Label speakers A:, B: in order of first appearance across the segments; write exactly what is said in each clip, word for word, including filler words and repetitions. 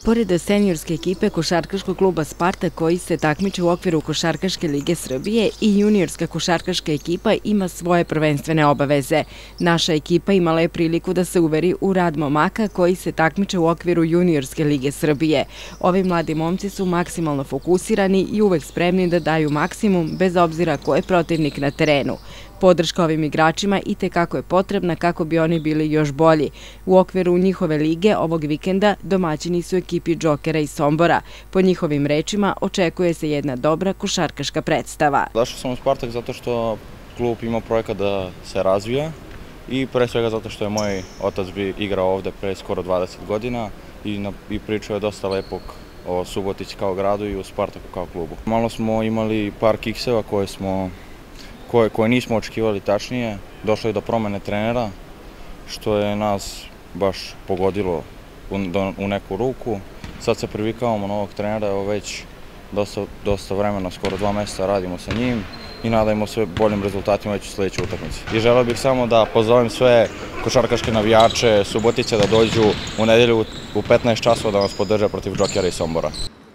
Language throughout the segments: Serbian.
A: Pored seniorske ekipe košarkaškog kluba Spartak koji se takmiče u okviru Košarkaške lige Srbije i juniorska košarkaška ekipa ima svoje prvenstvene obaveze. Naša ekipa imala je priliku da se uveri u rad momaka koji se takmiče u okviru juniorske lige Srbije. Ovi mladi momci su maksimalno fokusirani i uvek spremni da daju maksimum bez obzira ko je protivnik na terenu. Podrška ovim igračima i tekako je potrebna kako bi oni bili još bolji. U okviru njihove lige ovog vikenda domaćini su ekipi Džokera iz Sombora. Po njihovim rečima očekuje se jedna dobra košarkaška predstava.
B: Došao sam u Spartak zato što klub ima projekat da se razvija i pre svega zato što je moj otac bi igrao ovde pre skoro dvadeset godina i, na, i pričao je dosta lepog o Subotici kao gradu i u Spartaku kao klubu. Malo smo imali par kikseva koje smo Koje, koje nismo očekivali tačnije, došlo je do promene trenera, što je nas baš pogodilo u, do, u neku ruku. Sad se privikavamo novog trenera, evo već dosta, dosta vremena, skoro dva meseca radimo sa njim i nadajmo se boljim rezultatima već u sledećoj utakmici. I želeo bih samo da pozovem sve košarkaške navijače Subotice da dođu u nedelju u petnaest časova da nas podrže protiv Džokera i Sombora.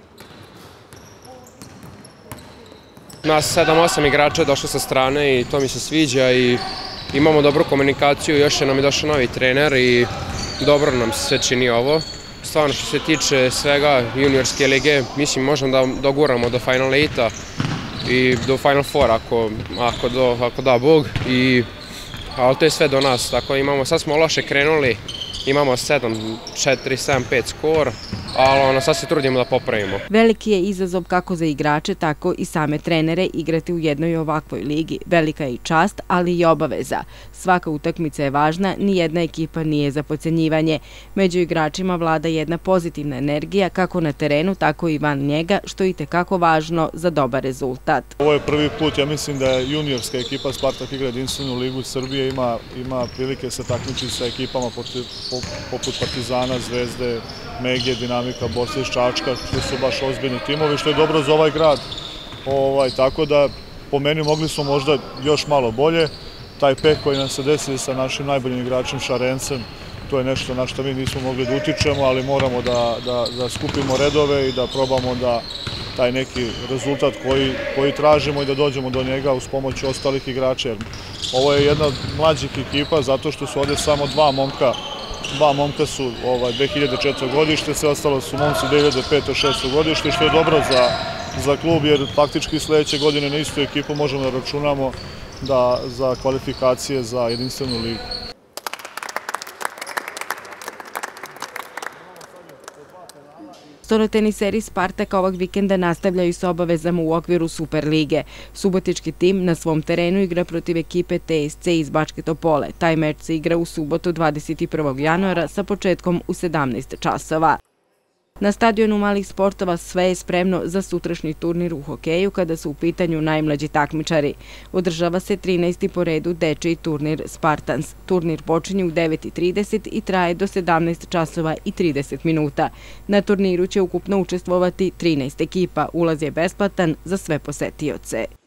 C: Nas sedam osam igrača je došlo sa strane i to mi se sviđa i imamo dobru komunikaciju, još je nam je došao novi trener i dobro nam se sve čini ovo. Stvarno što se tiče svega juniorske lige, mislim možemo da doguramo do Final osam i do Final četiri ako, ako, do, ako da Bog, i, ali to je sve do nas, tako imamo, sad smo loše krenuli, imamo sedam četiri sedam pet skor, ali ono, sad se trudimo da popravimo.
A: Veliki je izazov kako za igrače, tako i same trenere igrati u jednoj ovakvoj ligi. Velika je i čast, ali i obaveza. Svaka utakmica je važna, nijedna ekipa nije za potcenjivanje. Među igračima vlada jedna pozitivna energija, kako na terenu, tako i van njega, što je itekako važno za dobar rezultat.
D: Ovo je prvi put, ja mislim da je juniorska ekipa Spartak igra jedinstvenu ligu Srbije, ima, ima prilike se takmičiti sa ekipama poput Partizana, Zvezde, Mege, Dinamika, Borsa iz Čačka, što su baš ozbiljni timovi, što je dobro za ovaj grad. Ovaj, tako da, po meni, mogli smo možda još malo bolje. Taj peh koji nam se desili sa našim najboljim igračem Šarencem, to je nešto na što mi nismo mogli da utičemo, ali moramo da, da, da skupimo redove i da probamo da taj neki rezultat koji, koji tražimo i da dođemo do njega uz pomoć ostalih igrača. Jer ovo je jedna od mlađih ekipa zato što su ovde samo dva momka Dva momka su ovaj, dve hiljade četvrte. godište, sve ostalo su momci dve hiljade pete šeste. godište, što je dobro za, za klub, jer faktički sledeće godine na istu ekipu možemo da računamo da, za kvalifikacije za jedinstvenu ligu.
A: Stoloteniseri Spartaka ovog vikenda nastavljaju sa obavezama u okviru Superlige. Subotički tim na svom terenu igra protiv ekipe T S C iz Bačke Topole. Taj meč se igra u subotu dvadeset prvog januara sa početkom u sedamnaest časova. Na stadionu malih sportova sve je spremno za sutrašnji turnir u hokeju kada su u pitanju najmlađi takmičari. Održava se trinaesti po redu dečiji turnir Spartans. Turnir počinje u devet i trideset i traje do sedamnaest časova i trideset minuta. Na turniru će ukupno učestvovati trinaest ekipa. Ulaz je besplatan za sve posetioce.